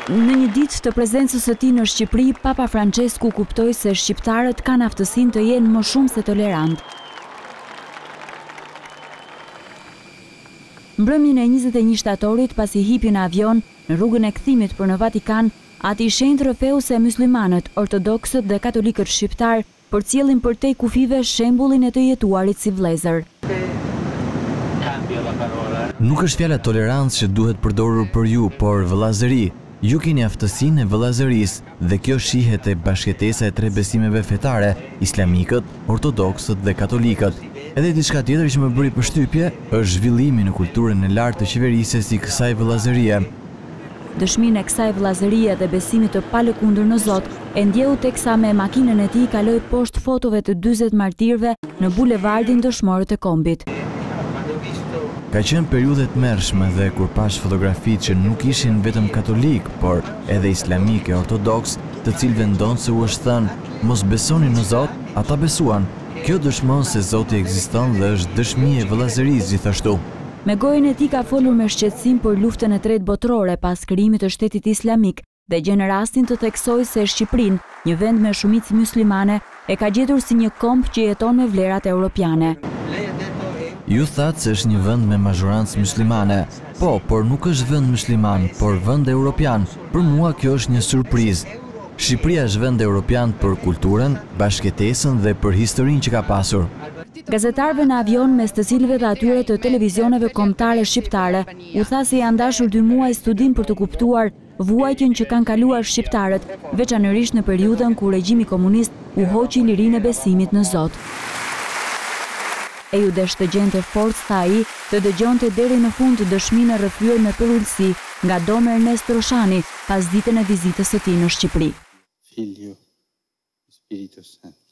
Në një ditë të prezencës së tij në Shqipëri, Papa Francesku kuptoi se shqiptarët kanë aftësinë të jenë më shumë se tolerant. Mbrëmjen e 21 shtatorit, pasi hipi në avion në rrugën e kthimit për në Vatikan, ati i shenjtë rrëfeu se myslimanët, ortodoksët dhe katolikët shqiptar përcjellin përtej kufive shembullin e të jetuarit si vëllezër. Nuk është fjala tolerancë që duhet përdorur për ju, por vëllazëri. Ju keni aftësinë e vëllazërisë dhe kjo shihet e bashkëtesa e tre besimeve fetare, islamikët, ortodoksët dhe katolikët. Edhe diçka tjetër që më bëri përshtypje është zhvillimi në kulturën e lartë të qeverisjes i kësaj vëllazërie. Dëshminë e kësaj vëllazërie dhe besimit të palëkundur në Zot e ndjeu teksa me makinën e tij kaloi poshtë fotove të 40 martirëve në bulevardin Dëshmorët e Kombit. Ka qenë periudhë të mërshme dhe kur pash fotografitë që nuk ishin vetëm katolik, por edhe islamik e ortodoks, të cilëve ndonë se u është thënë mos besoni në Zot, ata besuan. Kjo dëshmon se Zoti ekziston dhe është dëshmi e vëllazërisë gjithashtu. Me gojën e tij ka folur me shqetësim për luftën e tretë botërore pas krijimit të shtetit islamik dhe gjen rastin të theksojë se Shqipërinë, një vend me shumicë muslimane, e ka gjetur si një komb që jeton me vlerat europiane. Ju thatë se është një vend me mazhorancë muslimane. Po, por nuk është vend musliman, por vend europian. Për mua kjo është një surprizë. Shqipëria është vend europian për kulturën, bashkëtesën dhe për historinë që ka pasur. Gazetarëve në avion, mes të cilëve dhe atyre të televizioneve kombëtare shqiptare, u tha se janë dashur 2 muaj studim për të kuptuar vuajtjen që kanë kaluar shqiptarët, veçanërisht në periudhën kur regjimi komunist u hoqi lirinë e besimit në Zot. E ju desh të gjente forcë, tha ai, të dëgjonte deri në fund dëshminë e rrëfyer me përullësi nga Dom Ernest Roshani pas ditën e vizitës së tij në Shqipëri. Figlio, Spirito Santo.